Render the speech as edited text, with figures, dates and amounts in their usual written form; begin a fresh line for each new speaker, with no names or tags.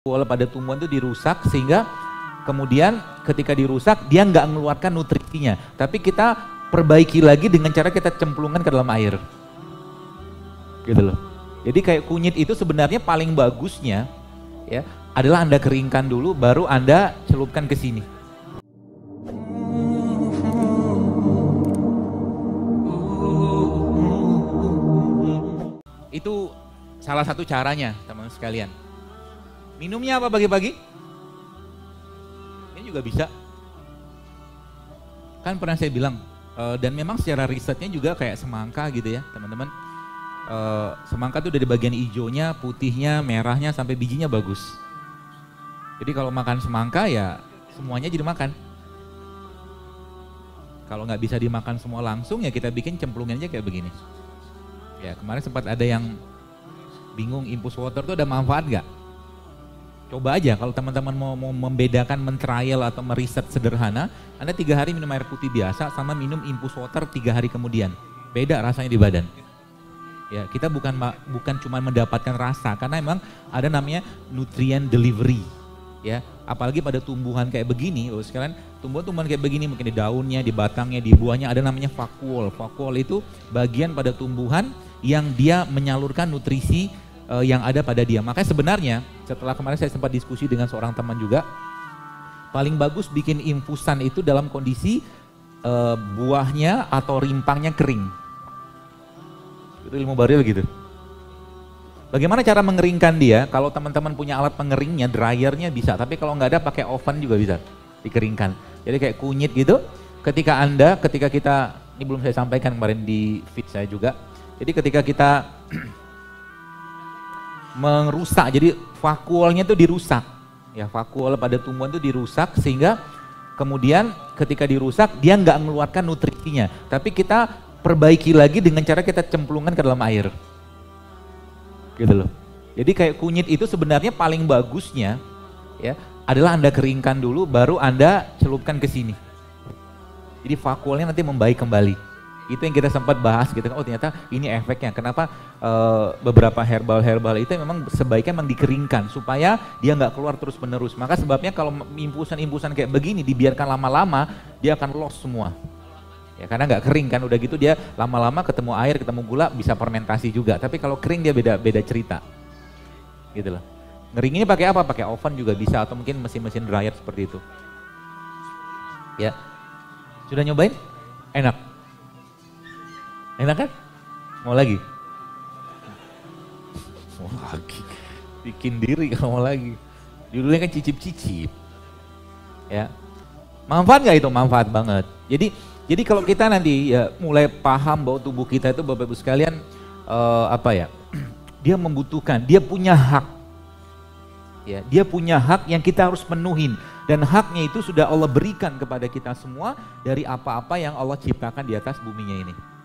Pola pada tumbuhan itu dirusak sehingga kemudian ketika dirusak dia nggak mengeluarkan nutrisinya, tapi kita perbaiki lagi dengan cara kita cemplungkan ke dalam air gitu loh. Jadi kayak kunyit itu sebenarnya paling bagusnya ya adalah Anda keringkan dulu baru Anda celupkan ke sini. Itu salah satu caranya teman-teman sekalian. Minumnya apa pagi-pagi? Ini juga bisa. Kan pernah saya bilang, dan memang secara risetnya juga kayak semangka gitu ya teman-teman. Semangka tuh dari bagian hijaunya, putihnya, merahnya sampai bijinya bagus. Jadi kalau makan semangka ya semuanya jadi makan. Kalau nggak bisa dimakan semua langsung ya kita bikin cemplungin aja kayak begini. Ya kemarin sempat ada yang bingung infus water tuh ada manfaat nggak? Coba aja kalau teman-teman mau membedakan, men-trial atau meriset sederhana, Anda 3 hari minum air putih biasa sama minum infus water 3 hari kemudian. Beda rasanya di badan. Ya, kita bukan cuma mendapatkan rasa karena memang ada namanya nutrient delivery. Ya, apalagi pada tumbuhan kayak begini, sekalian tumbuhan-tumbuhan kayak begini mungkin di daunnya, di batangnya, di buahnya ada namanya vakuol. Vakuol itu bagian pada tumbuhan yang dia menyalurkan nutrisi yang ada pada dia. Makanya sebenarnya setelah kemarin saya sempat diskusi dengan seorang teman juga, paling bagus bikin infusan itu dalam kondisi buahnya atau rimpangnya kering. Itu ilmu baru begitu. Bagaimana cara mengeringkan dia? Kalau teman-teman punya alat pengeringnya, dryernya bisa, tapi kalau nggak ada pakai oven juga bisa dikeringkan. Jadi kayak kunyit gitu. Ketika kita, ini belum saya sampaikan kemarin di feed saya juga. Jadi ketika kita merusak, jadi vakuolnya itu dirusak ya, vakuol pada tumbuhan itu dirusak sehingga kemudian ketika dirusak dia nggak mengeluarkan nutrisinya, tapi kita perbaiki lagi dengan cara kita cemplungkan ke dalam air gitu loh. Jadi kayak kunyit itu sebenarnya paling bagusnya ya adalah Anda keringkan dulu baru Anda celupkan ke sini, jadi vakuolnya nanti membaik kembali. Itu yang kita sempat bahas gitu kan, oh ternyata ini efeknya. Kenapa beberapa herbal itu memang sebaiknya memang dikeringkan supaya dia nggak keluar terus menerus. Maka sebabnya kalau infusan kayak begini dibiarkan lama-lama dia akan loss semua. Ya karena nggak kering kan, udah gitu dia lama-lama ketemu air, ketemu gula bisa fermentasi juga. Tapi kalau kering dia beda cerita. Gitu loh. Ngeringinnya pakai apa? Pakai oven juga bisa atau mungkin mesin-mesin dryer seperti itu. Ya. Sudah nyobain? Enak. Enak kan? Mau lagi? Mau lagi? Bikin diri kalau mau lagi. Judulnya kan cicip-cicip. Ya. Manfaat nggak itu? Manfaat banget. Jadi kalau kita nanti ya mulai paham bahwa tubuh kita itu Bapak Ibu sekalian dia membutuhkan, dia punya hak. Ya, dia punya hak yang kita harus penuhin. Dan haknya itu sudah Allah berikan kepada kita semua dari apa-apa yang Allah ciptakan di atas buminya ini.